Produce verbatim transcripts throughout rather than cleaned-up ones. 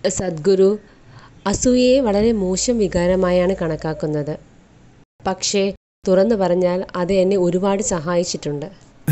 സദ്ഗുരു അസൂയയെ വളരെ മോശം വികാരമായാണ് കണക്കാക്കുന്നത്. പക്ഷേ തുറന്നു പറഞ്ഞാൽ അത് എന്നെ ഒരുപാട് സഹായിച്ചിട്ടുണ്ട്.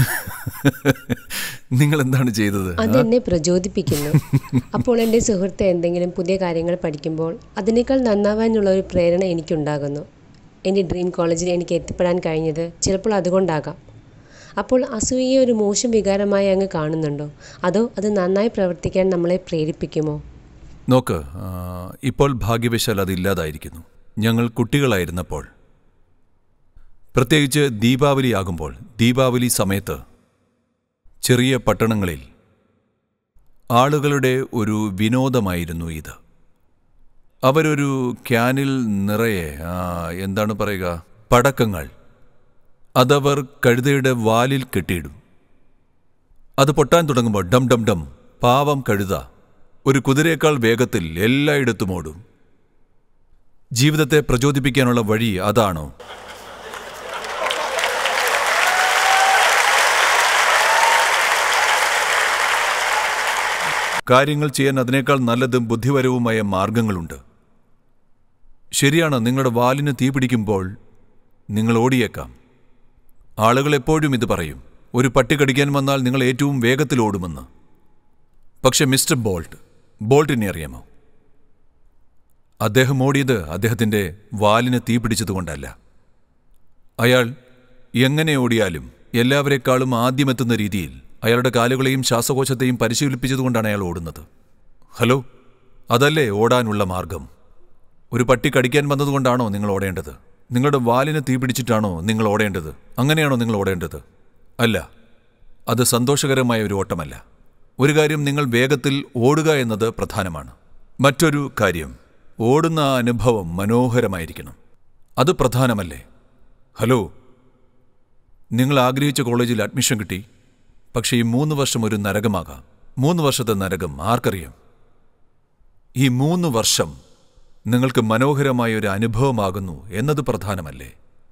നിങ്ങൾ എന്താണ് ചെയ്തത്? അതെന്നെ പ്രചോദിപ്പിക്കുന്നു. അപ്പോൾ എൻ്റെ സുഹൃത്ത് എന്തെങ്കിലും പുതിയ കാര്യങ്ങൾ പഠിക്കുമ്പോൾ അതിനേക്കാൾ നന്നാവാനുള്ള ഒരു പ്രേരണ എനിക്കുണ്ടാകുന്നു. എൻ്റെ ഡ്രീം കോളേജിൽ എനിക്ക് എത്തിപ്പെടാൻ കഴിഞ്ഞത് ചിലപ്പോൾ അതുകൊണ്ടാകാം. അപ്പോൾ അസൂയയെ ഒരു മോശം വികാരമായി അങ്ങ് കാണുന്നുണ്ടോ, അതോ അത് നന്നായി പ്രവർത്തിക്കാൻ നമ്മളെ പ്രേരിപ്പിക്കുമോ? നോക്ക്, ഇപ്പോൾ ഭാഗ്യവശാൽ അതില്ലാതായിരിക്കുന്നു. ഞങ്ങൾ കുട്ടികളായിരുന്നപ്പോൾ, പ്രത്യേകിച്ച് ദീപാവലി ആകുമ്പോൾ, ദീപാവലി സമയത്ത് ചെറിയ പട്ടണങ്ങളിൽ ആളുകളുടെ ഒരു വിനോദമായിരുന്നു ഇത്. അവരൊരു ക്യാനിൽ നിറയെ എന്താണ് പറയുക, പടക്കങ്ങൾ അതവർ കഴുതയുടെ വാലിൽ കെട്ടിയിടും. അത് പൊട്ടാൻ തുടങ്ങുമ്പോൾ ഡം ഡം ഡം, പാവം കഴുത ഒരു കുതിരയേക്കാൾ വേഗത്തിൽ എല്ലായിടത്തും ഓടും. ജീവിതത്തെ പ്രചോദിപ്പിക്കാനുള്ള വഴി അതാണോ? കാര്യങ്ങൾ ചെയ്യാൻ അതിനേക്കാൾ നല്ലതും ബുദ്ധിപരവുമായ മാർഗങ്ങളുണ്ട്. ശരിയാണ്, നിങ്ങളുടെ വാലിന് തീ പിടിക്കുമ്പോൾ നിങ്ങൾ ഓടിയേക്കാം. ആളുകൾ എപ്പോഴും ഇത് പറയും, ഒരു പട്ടി കടിക്കാൻ വന്നാൽ നിങ്ങൾ ഏറ്റവും വേഗത്തിൽ ഓടുമെന്ന്. പക്ഷെ മിസ്റ്റർ ബോൾട്ട് ബോൾട്ടിനെ അറിയാമോ? അദ്ദേഹം ഓടിയത് അദ്ദേഹത്തിൻ്റെ വാലിന് തീ പിടിച്ചതുകൊണ്ടല്ല. അയാൾ എങ്ങനെ ഓടിയാലും എല്ലാവരെക്കാളും ആദ്യമെത്തുന്ന രീതിയിൽ അയാളുടെ കാലുകളെയും ശ്വാസകോശത്തെയും പരിശീലിപ്പിച്ചതുകൊണ്ടാണ് അയാൾ ഓടുന്നത്. ഹലോ, അതല്ലേ ഓടാനുള്ള മാർഗം? ഒരു പട്ടി കടിക്കാൻ വന്നതുകൊണ്ടാണോ നിങ്ങൾ ഓടേണ്ടത്? നിങ്ങളുടെ വാലിന് തീ പിടിച്ചിട്ടാണോ നിങ്ങൾ ഓടേണ്ടത്? അങ്ങനെയാണോ നിങ്ങൾ ഓടേണ്ടത്? അല്ല, അത് സന്തോഷകരമായ ഒരു ഓട്ടമല്ല. ഒരു കാര്യം, നിങ്ങൾ വേഗത്തിൽ ഓടുക എന്നത് പ്രധാനമാണ്. മറ്റൊരു കാര്യം, ഓടുന്ന ആ അനുഭവം മനോഹരമായിരിക്കണം. അത് പ്രധാനമല്ലേ? ഹലോ, നിങ്ങൾ ആഗ്രഹിച്ച കോളേജിൽ അഡ്മിഷൻ കിട്ടി. പക്ഷേ ഈ മൂന്ന് വർഷം ഒരു നരകമാകാം. മൂന്ന് വർഷത്തെ നരകം ആർക്കറിയാം? ഈ മൂന്ന് വർഷം നിങ്ങൾക്ക് മനോഹരമായ ഒരു അനുഭവമാകുന്നു എന്നത് പ്രധാനമല്ലേ?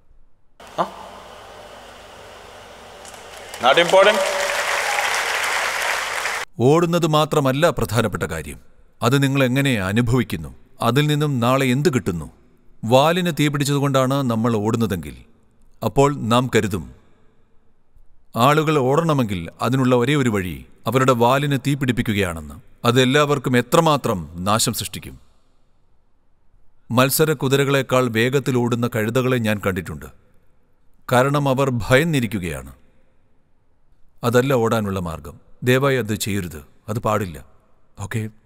ഓടുന്നത് മാത്രമല്ല പ്രധാനപ്പെട്ട കാര്യം, അത് നിങ്ങൾ എങ്ങനെ അനുഭവിക്കുന്നു, അതിൽ നിന്നും നാളെ എന്ത് കിട്ടുന്നു. വാലിന് തീ പിടിച്ചതുകൊണ്ടാണ് നമ്മൾ ഓടുന്നതെങ്കിൽ അപ്പോൾ നാം കരുതും ആളുകൾ ഓടണമെങ്കിൽ അതിനുള്ള ഒരേ ഒരു വഴി അവരുടെ വാലിന് തീ പിടിപ്പിക്കുകയാണെന്ന്. അത് എല്ലാവർക്കും എത്രമാത്രം നാശം സൃഷ്ടിക്കും. മത്സര കുതിരകളെക്കാൾ വേഗത്തിൽ ഓടുന്ന കഴുതകളെ ഞാൻ കണ്ടിട്ടുണ്ട്. കാരണം അവർ ഭയന്നിരിക്കുകയാണ്. അതല്ല ഓടാനുള്ള മാർഗം. ദയവായി അത് ചെയ്യരുത്, അത് പാടില്ല. ഓക്കെ?